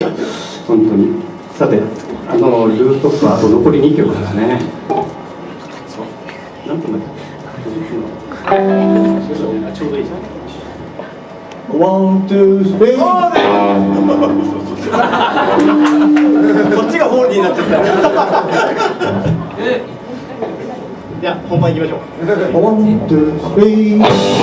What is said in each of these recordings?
本当に。さて、ルートップあと残り2曲ですね。何分だっけ？ちょうどいいじゃん。 ワン、ツー、スリー。 こっちがホールディーになっちゃった。じゃあ本番行きましょう。 ワン、ツー、スリー。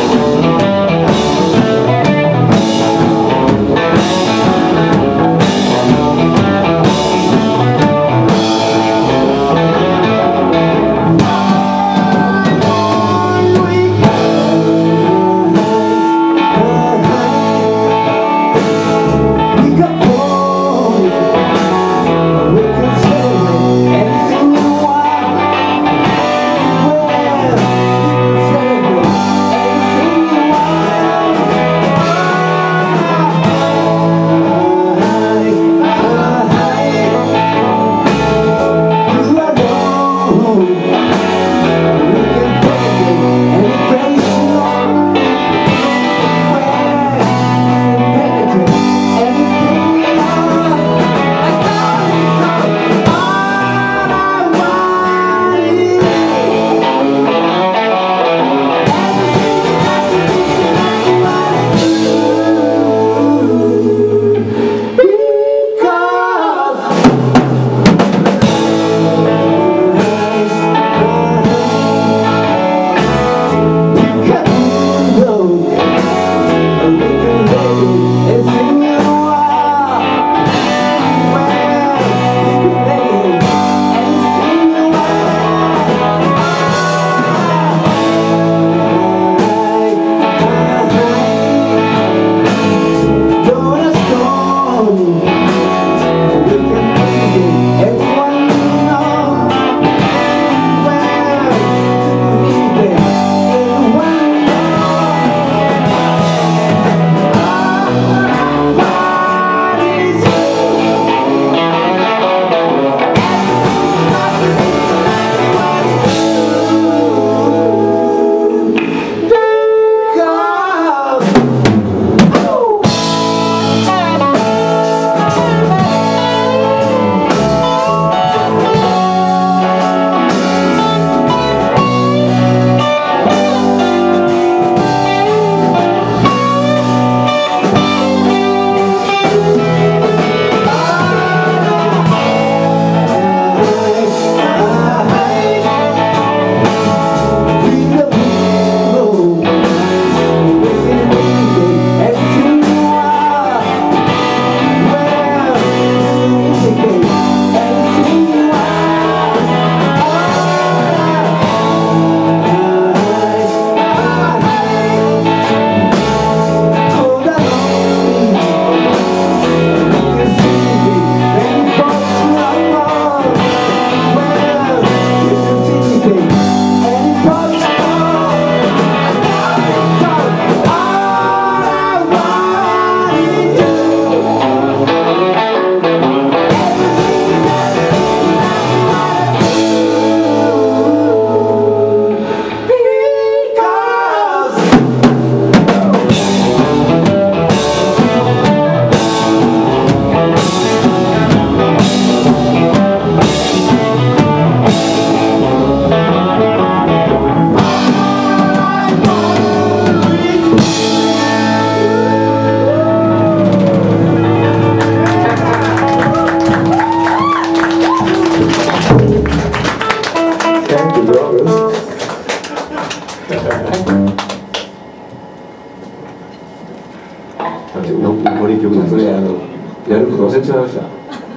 残り曲それやること忘れちゃいました。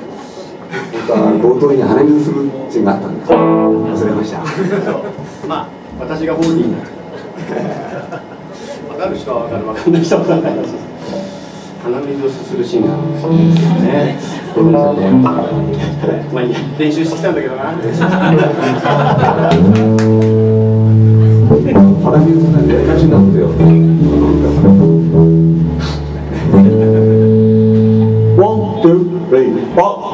冒頭に鼻水するシーンがあったんです忘れました。 まあ私がホールディーになる。分かる人は分かる、分かんない人は分かんないです。鼻水をすするシーンがあるんですよね。まあいいや、練習してきたんだけどな。 鼻水なんでやりがちなんですよ。 1、2、3、4。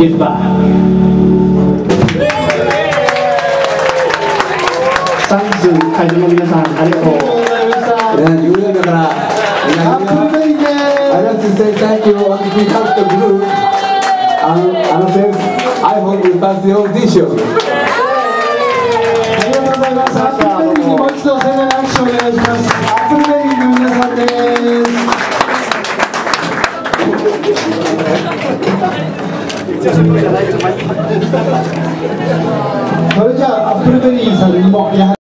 back. サンクス会場の皆さんありがとう。 自分だからAppleBerryです。I want to say thank you on behalf of the group and since iPhone will pass the audition. ありがとうございます。AppleBerryにもう一度盛大な拍手をお願いします。AppleBerryの皆さんです。それじゃあAppleBerryさんにもやはり